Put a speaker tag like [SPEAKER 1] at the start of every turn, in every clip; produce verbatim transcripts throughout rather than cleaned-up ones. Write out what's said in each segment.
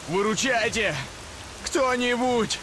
[SPEAKER 1] Выручайте! Кто-нибудь!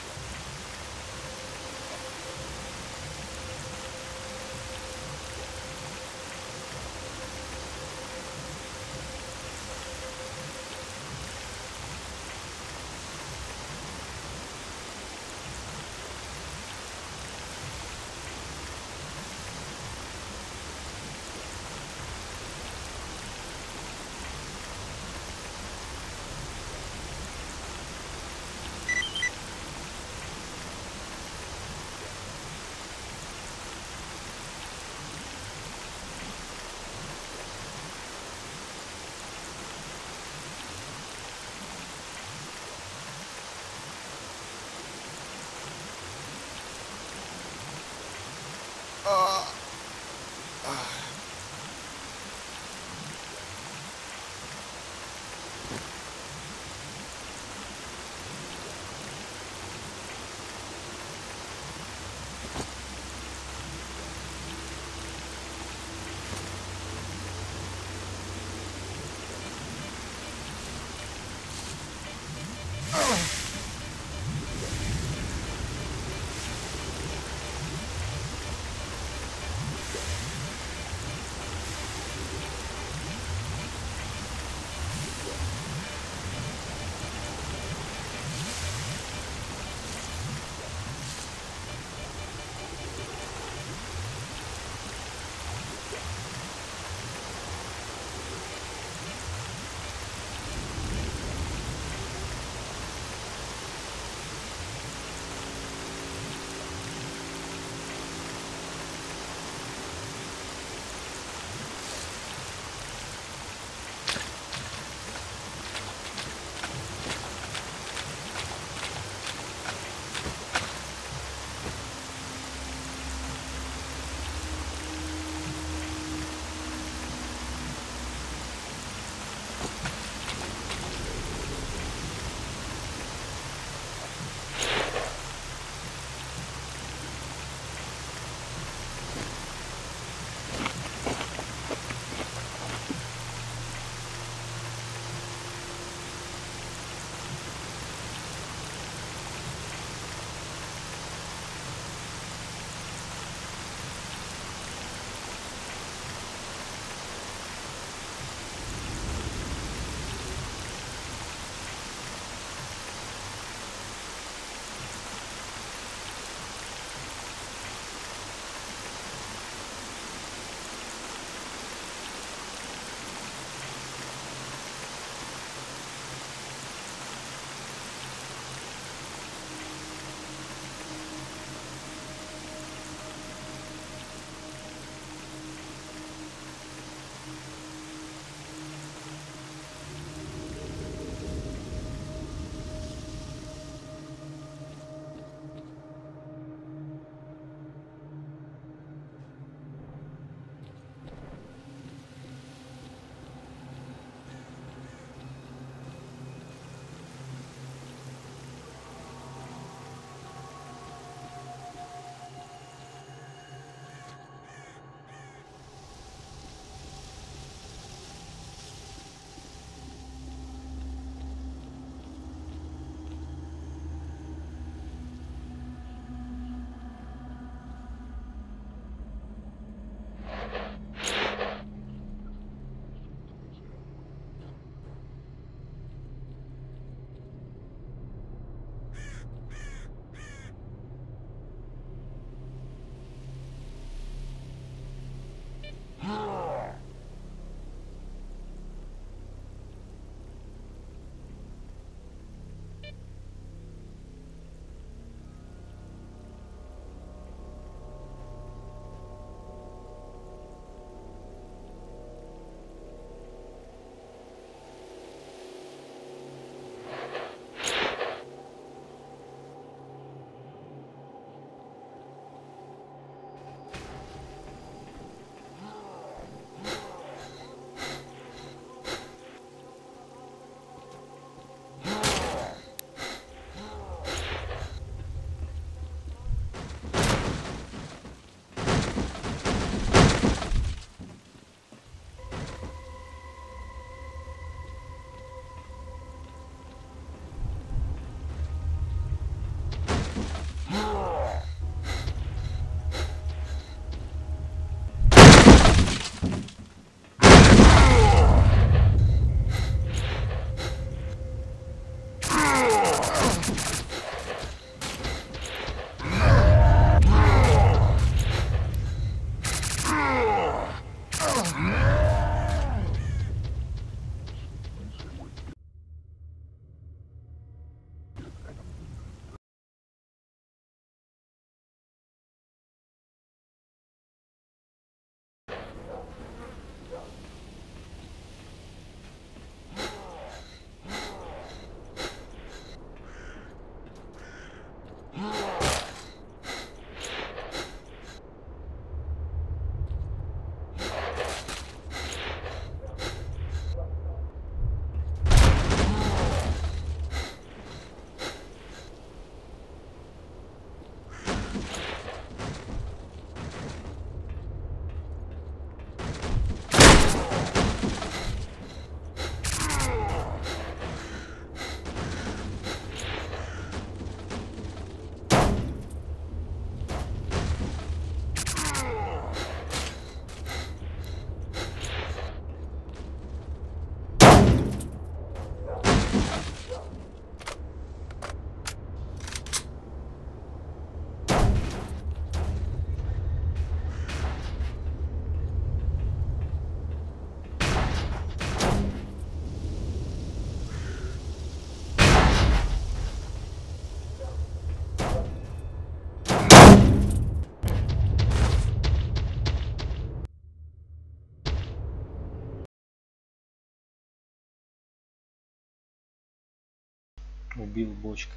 [SPEAKER 2] Убил бочкой.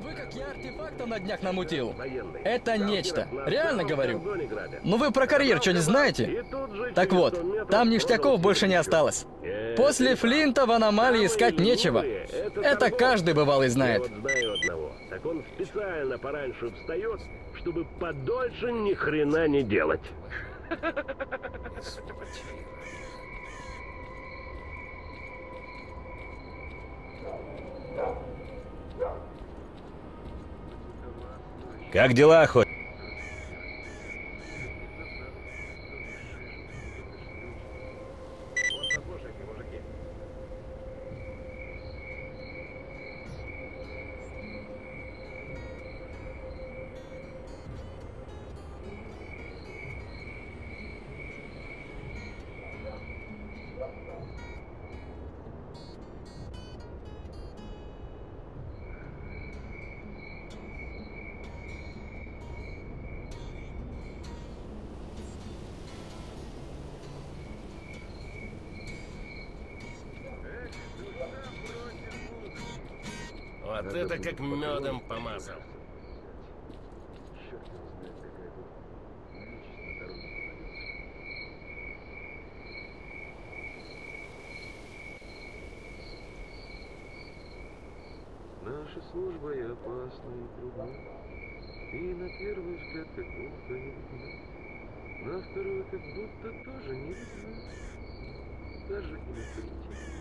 [SPEAKER 2] Вы как я артефактом на днях намутил. Это нечто. Реально говорю. Ну вы про карьер что не знаете? Так вот, там ништяков больше не осталось. После Флинта в аномалии искать нечего. Это каждый бывалый знает.
[SPEAKER 3] Знаю одного. Так он специально пораньше встает, чтобы подольше ни хрена не делать.
[SPEAKER 4] Как дела, хоть?
[SPEAKER 3] Вот это как медом помазал.
[SPEAKER 5] Наша служба и опасна, и трудна, и на первый взгляд как будто не видна, на второй как будто тоже не видна, даже и на третий.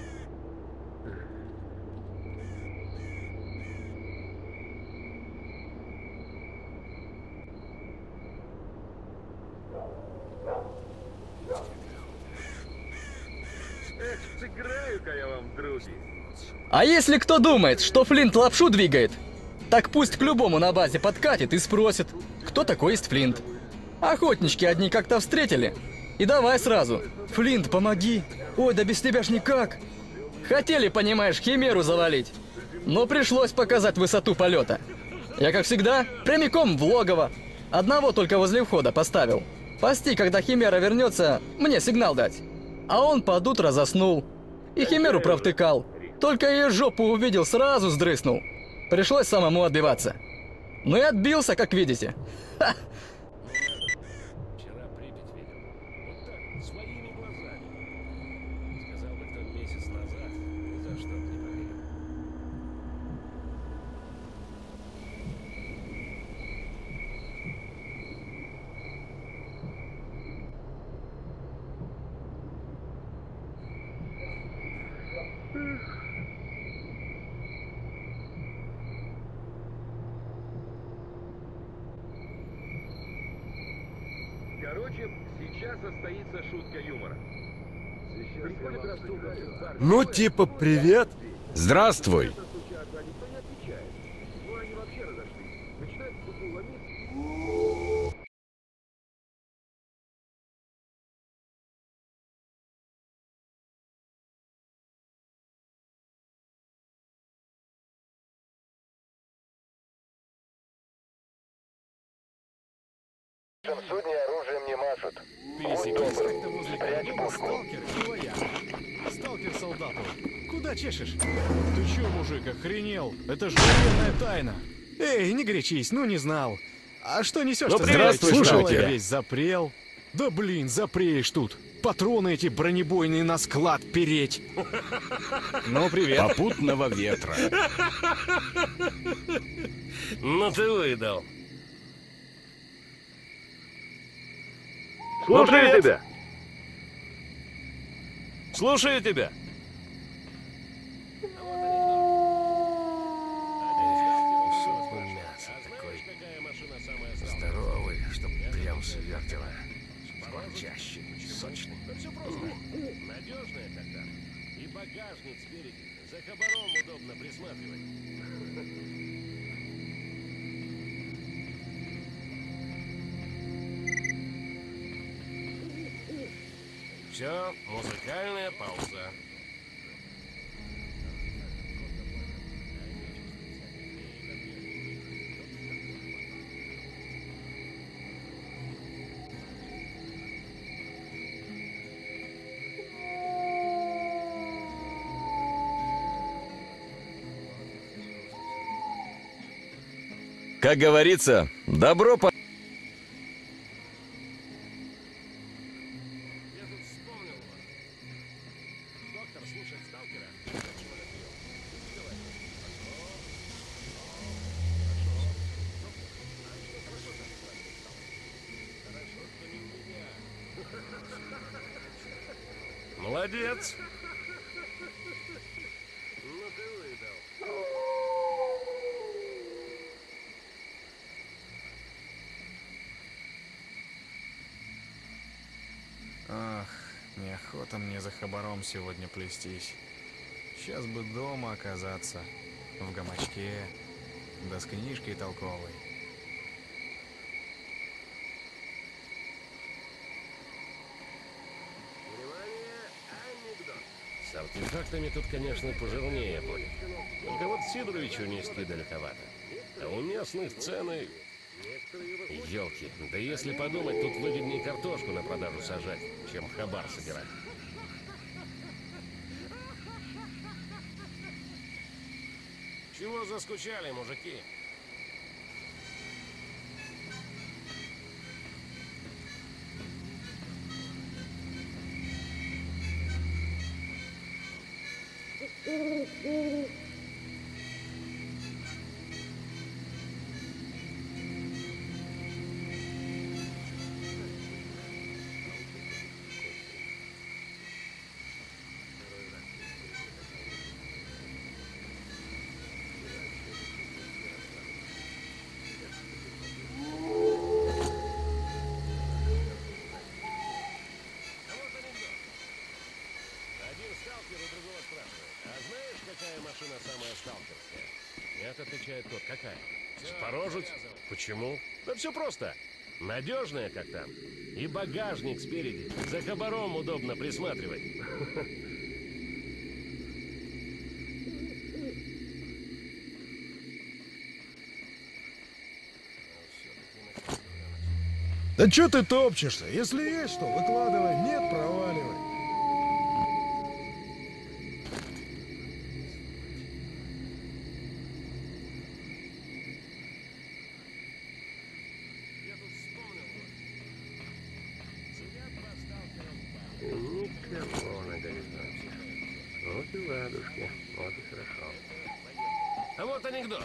[SPEAKER 5] Эх, сыграю-ка я вам, други.
[SPEAKER 2] А если кто думает, что Флинт лапшу двигает, так пусть к любому на базе подкатит и спросит, кто такой есть Флинт. Охотнички одни как-то встретили. И давай сразу: Флинт, помоги. Ой, да без тебя ж никак. Хотели, понимаешь, химеру завалить. Но пришлось показать высоту полета. Я, как всегда, прямиком в логово. Одного только возле входа поставил. Пасти, когда химера вернется, мне сигнал дать. А он под утро заснул. И химеру провтыкал. Только ее жопу увидел, сразу сдрыснул. Пришлось самому отбиваться. Ну и отбился, как видите. Ха!
[SPEAKER 3] Вчера Припять видел. Вот так, своими глазами. Сказал бы кто месяц назад, ни за что б не поверил.
[SPEAKER 5] Короче, сейчас состоится шутка юмора. Приходит Растуха.
[SPEAKER 4] Ну, типа, привет. Здравствуй.
[SPEAKER 5] Стучат, а никто не отвечает. Ну, они вообще разошлись. Начинают в бутылку ломить.
[SPEAKER 6] В судне оружием не машут.
[SPEAKER 1] Пересеклись как-то возле кордона сталкер и вояк. Сталкер солдату. Куда чешешь? Ты чё, мужик, охренел? Это же военная тайна. Эй, не горячись, ну не знал. А что несешь?
[SPEAKER 4] Ну, здравствуй,
[SPEAKER 1] слушай,
[SPEAKER 4] слушай
[SPEAKER 1] я
[SPEAKER 4] тебя.
[SPEAKER 1] весь запрел. Да блин, запреешь тут. Патроны эти бронебойные на склад переть. Ну, привет.
[SPEAKER 4] Попутного ветра.
[SPEAKER 3] Ну ты выдал.
[SPEAKER 5] Слушаю
[SPEAKER 3] привет.
[SPEAKER 5] тебя.
[SPEAKER 3] Слушаю тебя. Мясо такой здоровый, чтоб прям свертело. Горчащий, сочный. Все просто. Надежная тогда. И багажник спереди. За хабаром удобно присматривать. Все, музыкальная пауза.
[SPEAKER 4] Как говорится, добро по...
[SPEAKER 3] Я тут вспомнил вас. Доктор слушает сталкера. Молодец. Ну ты выдал.
[SPEAKER 1] Ах, неохота мне за хабаром сегодня плестись. Сейчас бы дома оказаться, в гамачке, да с книжкой толковой.
[SPEAKER 3] Внимание, анекдот. С артефактами тут, конечно, пожирнее будет. Только вот Сидоровичу нести далековато. А у местных цены... Ёлки, да если подумать, тут выгоднее картошку на продажу сажать, чем хабар собирать. Чего заскучали, мужики? Машина самая сталкерская. Нет, отвечает тот. Какая? Спорожуть? Почему? Да все просто. Надежная, как там. И багажник спереди. За хабаром удобно присматривать.
[SPEAKER 7] Да чё ты топчешься? Если есть что, выкладывай. Нет, проваливай.
[SPEAKER 3] Никого на горизонте. Вот и ладушки. Вот и хорошо. А вот анекдот.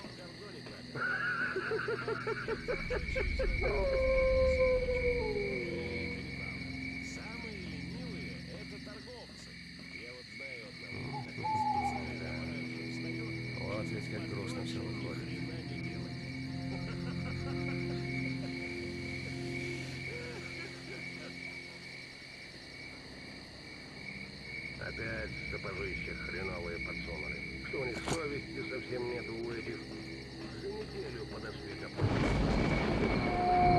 [SPEAKER 3] Самые ленивые — это торговцы. Я вот знаю одного. Вот ведь как грустно все выходит. Опять сапожища хреновые подсунули. Что у них совести совсем нету у этих? За неделю подошли к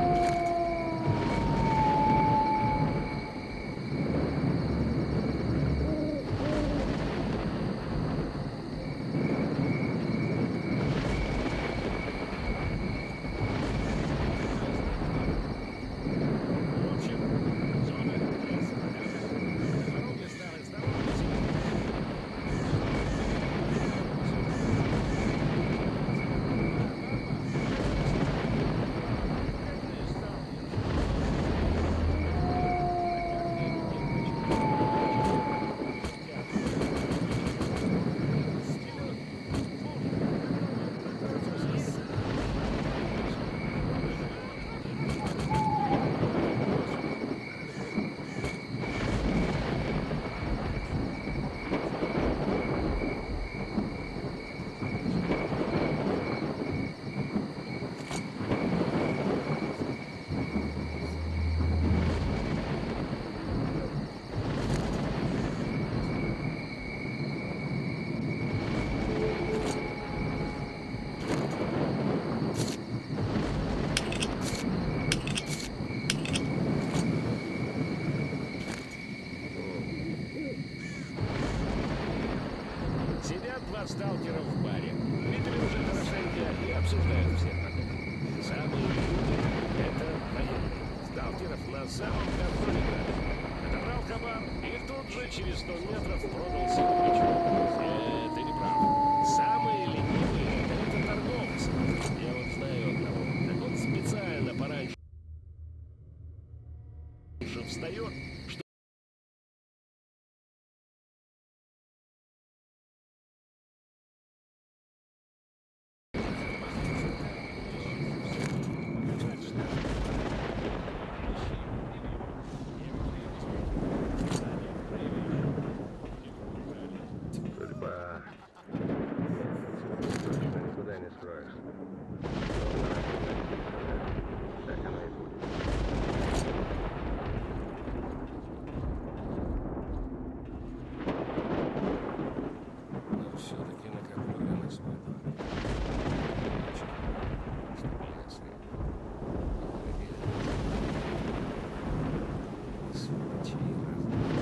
[SPEAKER 3] сталкеров в баре. Видели уже хорошенько и обсуждают всех вокруг. Самые люди — это военные. Сталкеров на самом контроле брали. Отобрал хабар и тут же через сто метров продал Сидоровичу. Нет, ты не прав. Самые ленивые — это торговцы. Я вот знаю достает, что...
[SPEAKER 5] Судьба. Точно никуда не скроешься. Но написано, так оно и будет. Но все-таки накоплю я на свадьбу. Чтобы ясли. Сволочи разные.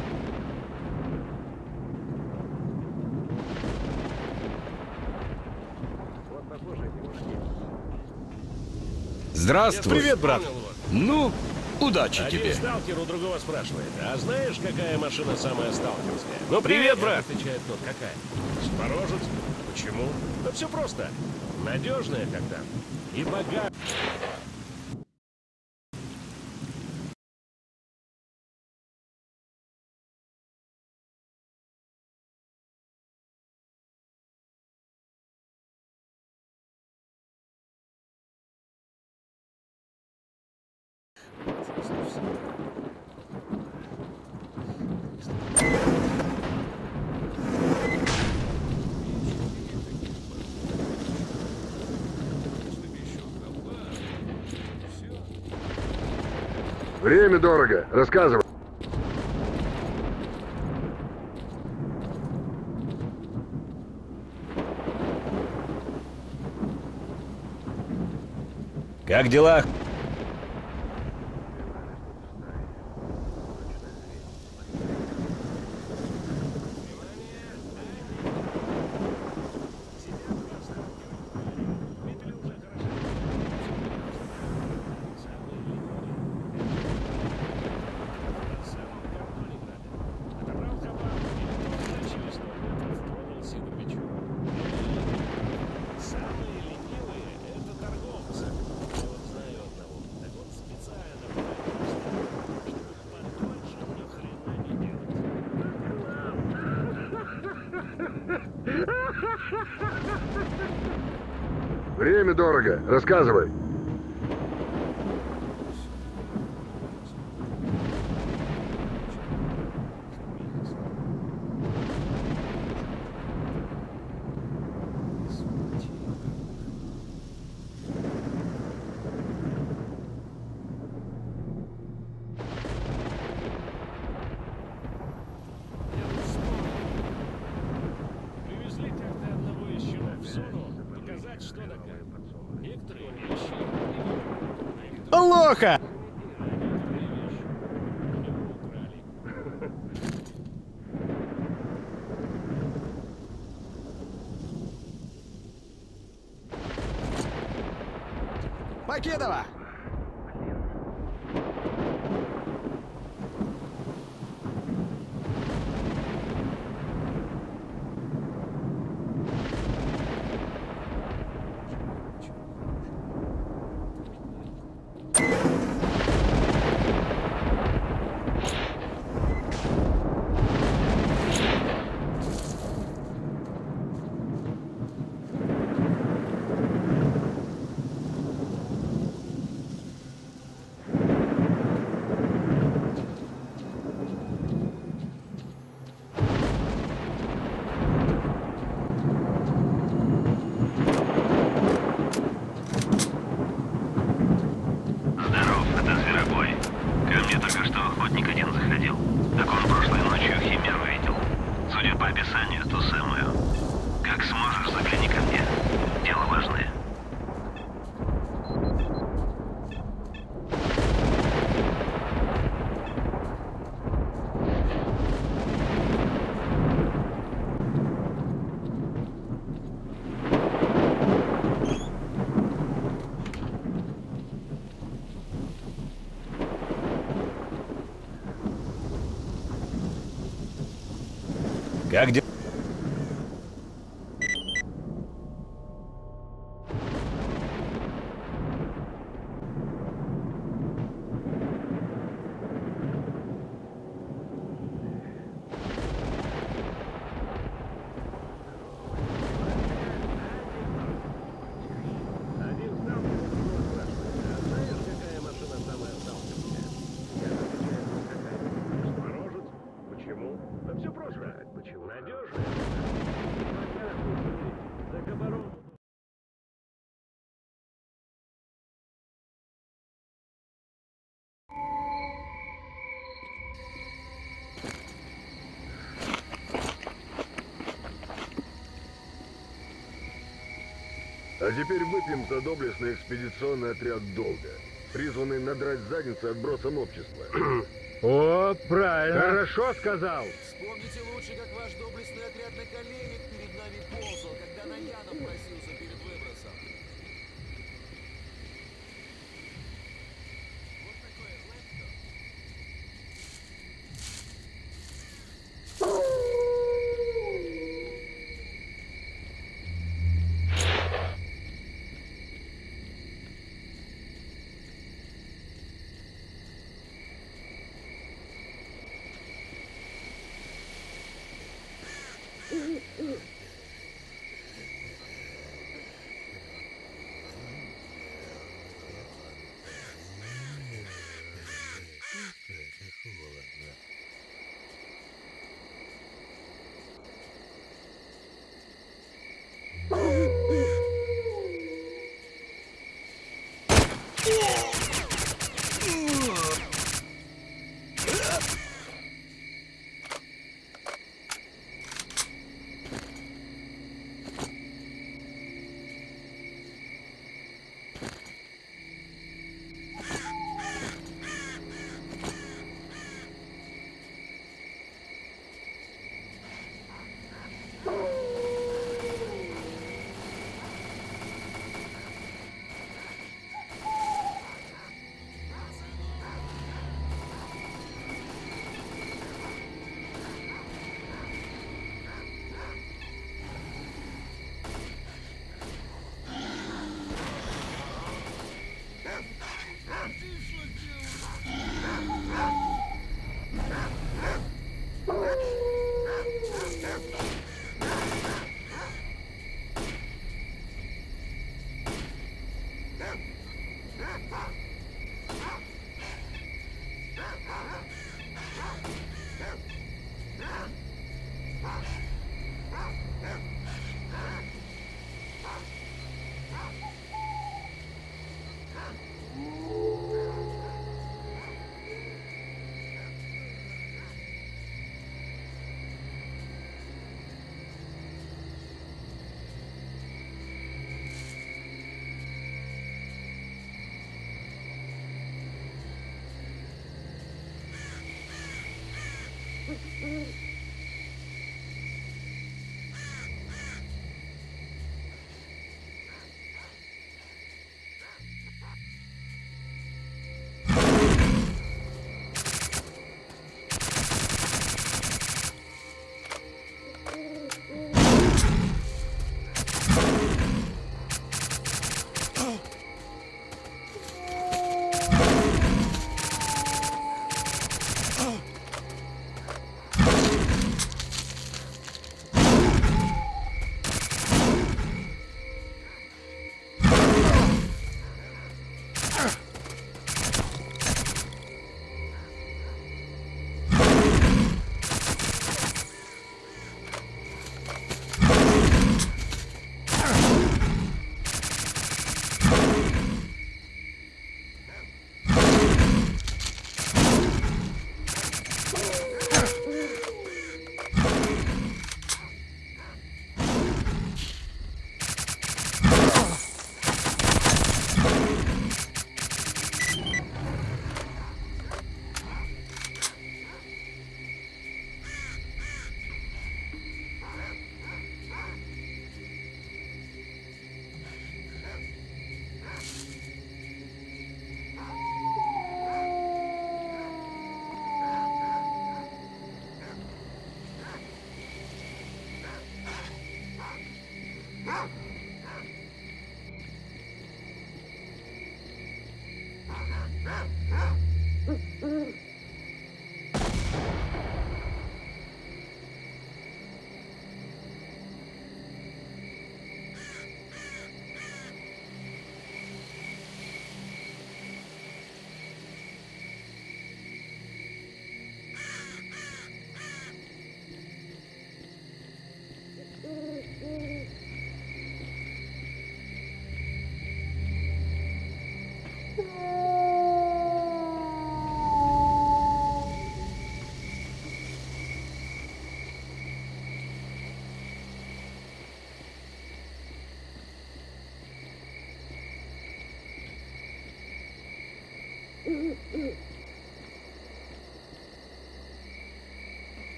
[SPEAKER 5] Вот похоже, эти мужики.
[SPEAKER 4] Здравствуй.
[SPEAKER 1] Привет, брат.
[SPEAKER 4] Ну, удачи
[SPEAKER 3] Один
[SPEAKER 4] тебе.
[SPEAKER 3] сталкер у другого спрашивает, а знаешь, какая машина самая сталкерская?
[SPEAKER 4] Ну, привет, брат.
[SPEAKER 3] Отвечает тот, какая? Запорожец. Почему? Да все просто. Надежная, как там. И богатая.
[SPEAKER 6] Время дорого. Рассказывай.
[SPEAKER 4] Как дела?
[SPEAKER 6] Время дорого. Рассказывай.
[SPEAKER 3] Привезли как-то одного из щенов в зону, показать, что да как. Некоторые вещи...
[SPEAKER 1] Лоха! Покедова!
[SPEAKER 8] Здоров, это Зверобой. Ко мне только что охотник один заходил. Так он прошлой ночью химеру видел. Судя по описанию, ту самую. Как сможешь, загляни ко мне. Дело важное.
[SPEAKER 4] Как дела?
[SPEAKER 5] А теперь выпьем за доблестный экспедиционный отряд «Долга», призванный надрать задницы отбросам общества.
[SPEAKER 7] О, правильно.
[SPEAKER 5] Хорошо сказал.
[SPEAKER 9] Вспомните лучше, как ваш доблестный отряд на коленях перед нами ползал, когда на Яна просился перед выбросом. Вот такое, знаете что?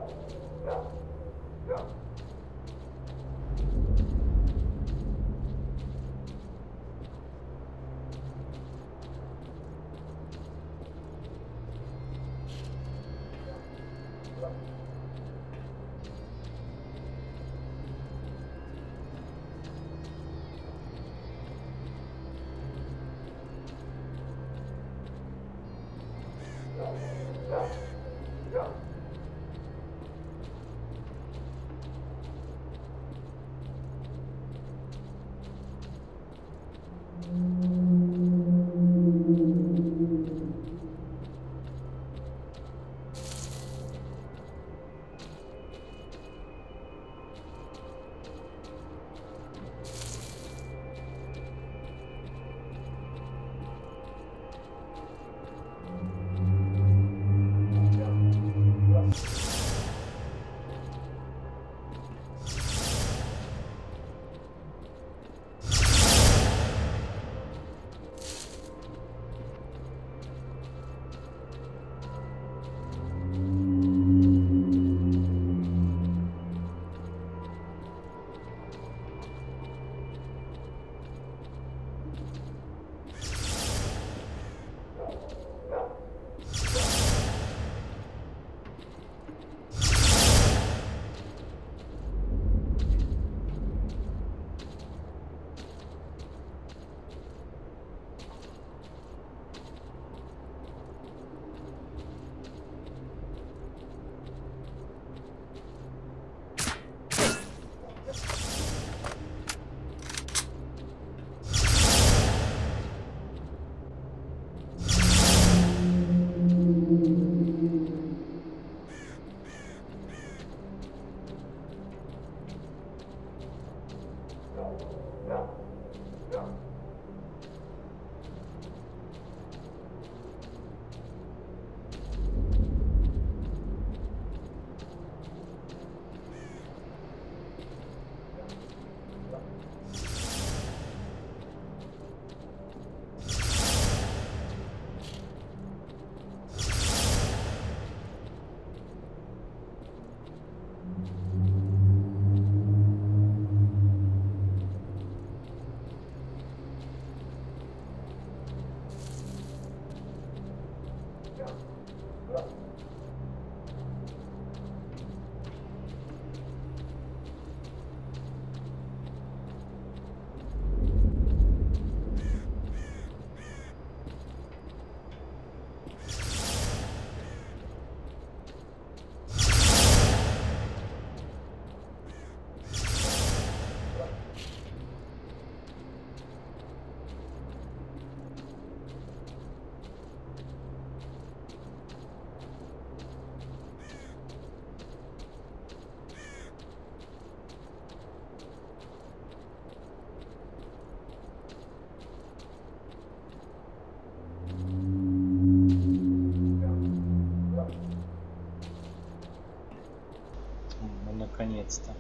[SPEAKER 10] Наконец-то.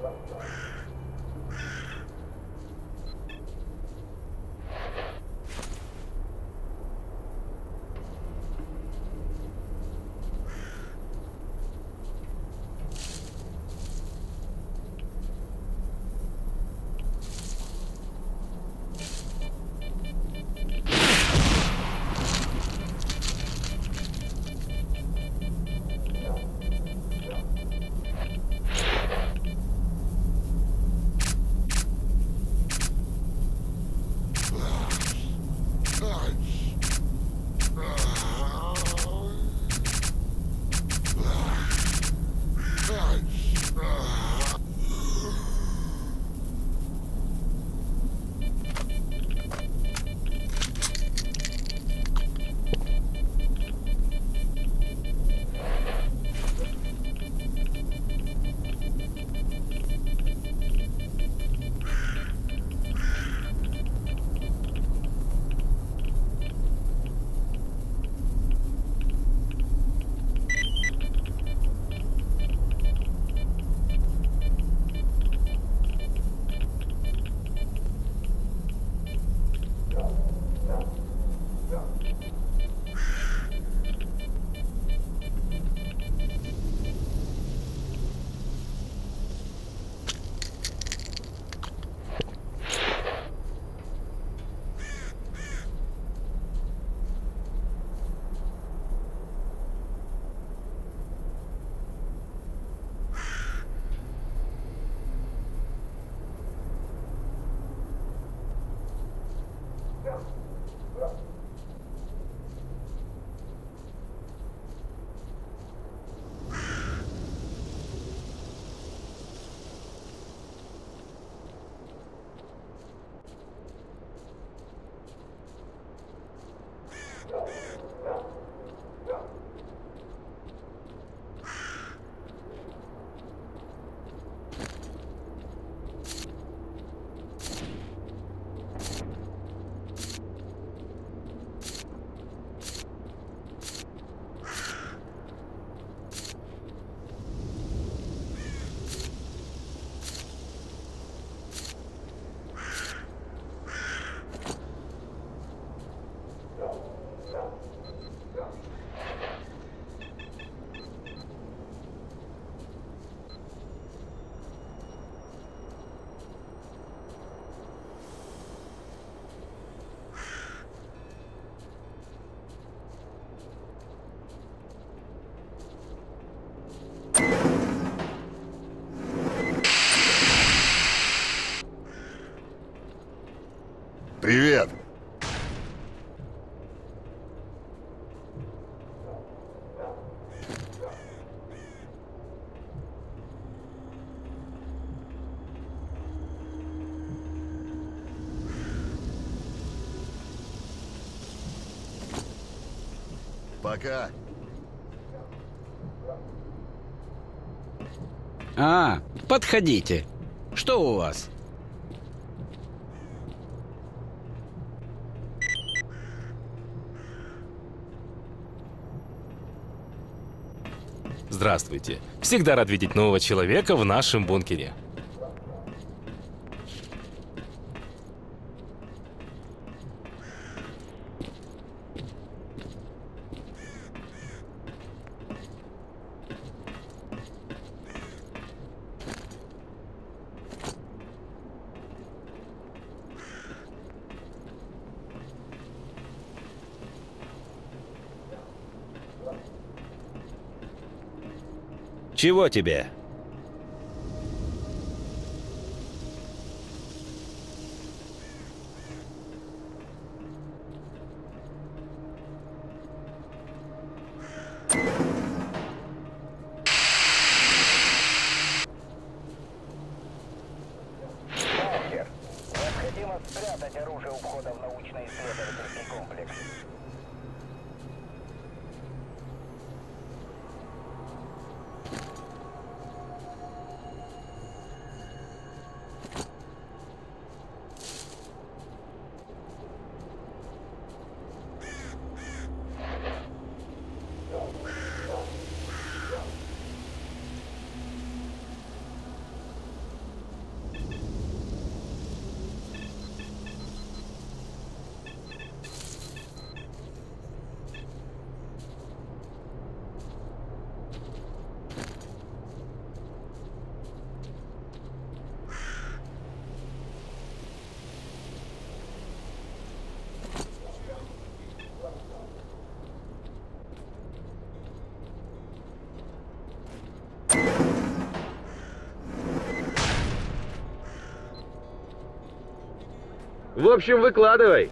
[SPEAKER 10] Привет! Пока.
[SPEAKER 4] А, подходите. Что у вас?
[SPEAKER 11] Здравствуйте. Всегда рад видеть нового человека в нашем бункере.
[SPEAKER 4] Чего тебе?
[SPEAKER 6] Мастер, необходимо спрятать оружие у входа в научно-исследовательский комплекс.
[SPEAKER 3] В общем, выкладывай.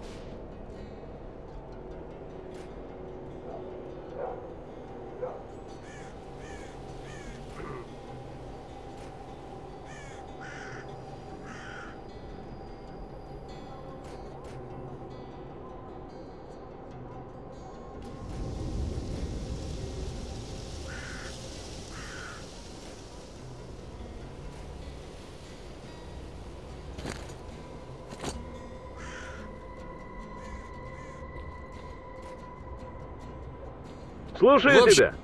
[SPEAKER 3] Слушаю
[SPEAKER 4] В общем-
[SPEAKER 3] тебя.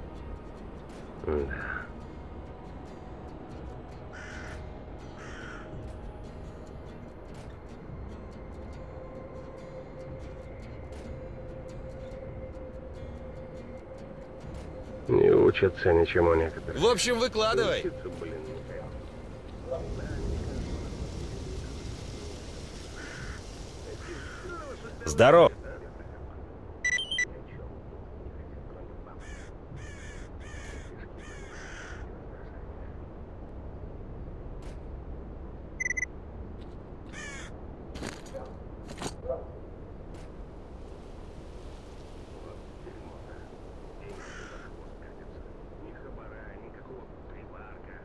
[SPEAKER 3] Не учатся ничему некоторые.
[SPEAKER 4] В общем, выкладывай.
[SPEAKER 3] Учиться, блин,
[SPEAKER 4] Здоров.
[SPEAKER 3] ни хабара, никакого прибарка.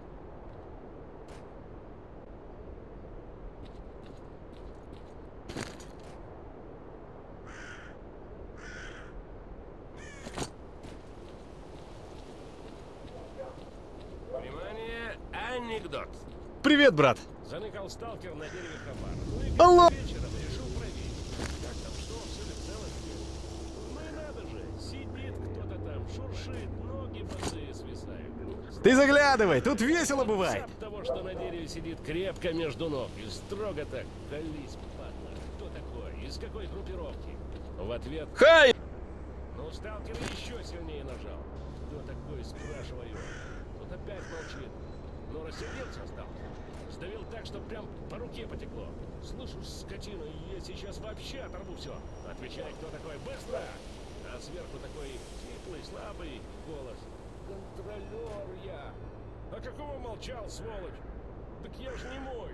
[SPEAKER 9] Внимание, анекдот.
[SPEAKER 1] Привет, брат.
[SPEAKER 9] Заныкал сталкер на дереве хабар. Ну и
[SPEAKER 1] Алло.
[SPEAKER 9] вечером решил проверить, как там что, все ли в целости. Ну и надо же, сидит кто-то там, шуршит, ноги босые свисают.
[SPEAKER 1] Ты заглядывай, тут весело бывает.
[SPEAKER 9] От того, что на дереве сидит крепко между ног и строго так, колись, падла. Кто такой? Из какой группировки? В ответ...
[SPEAKER 4] Хай!
[SPEAKER 9] Ну, сталкер еще сильнее нажал. Кто такой, спрашиваю. Тут опять молчит. Но рассердился сталкер. Сдавил так, что прям по руке потекло. Слушай, скотина, я сейчас вообще оторву все. Отвечай, кто такой, быстро! А сверху такой хриплый, слабый голос. Контролер я. А какого молчал, сволочь? Так я ж не мой.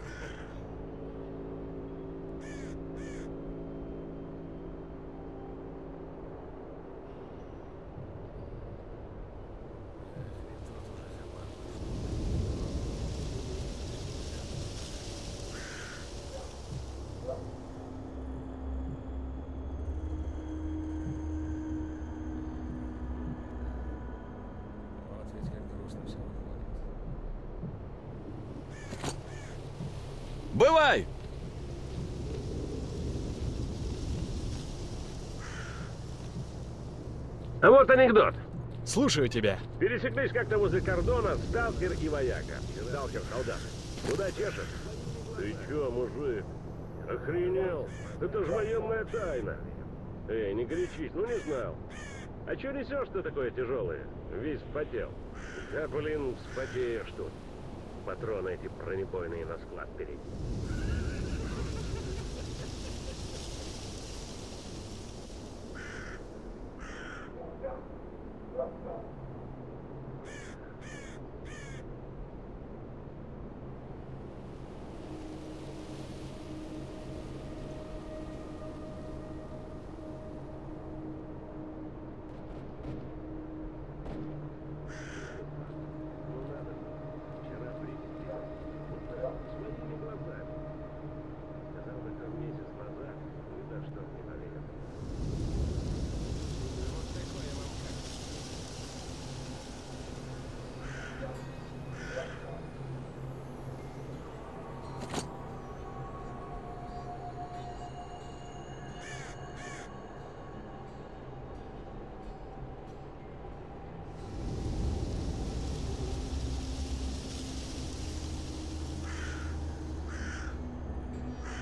[SPEAKER 9] Вот ведь как грустно все выходит.
[SPEAKER 4] Бывай!
[SPEAKER 3] А вот анекдот.
[SPEAKER 1] Слушаю тебя.
[SPEAKER 3] Пересеклись как-то возле кордона сталкер и вояка. Сталкер солдат. Куда чешешь? Ты чё, мужик? Охренел? Это же военная тайна. Эй, не горячись, ну не знал. А чё несешь-то такое тяжелое? Весь вспотел. Да, блин, вспотеешь тут. Патроны эти бронебойные на склад перейти.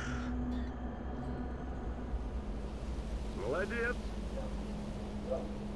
[SPEAKER 3] Молодец.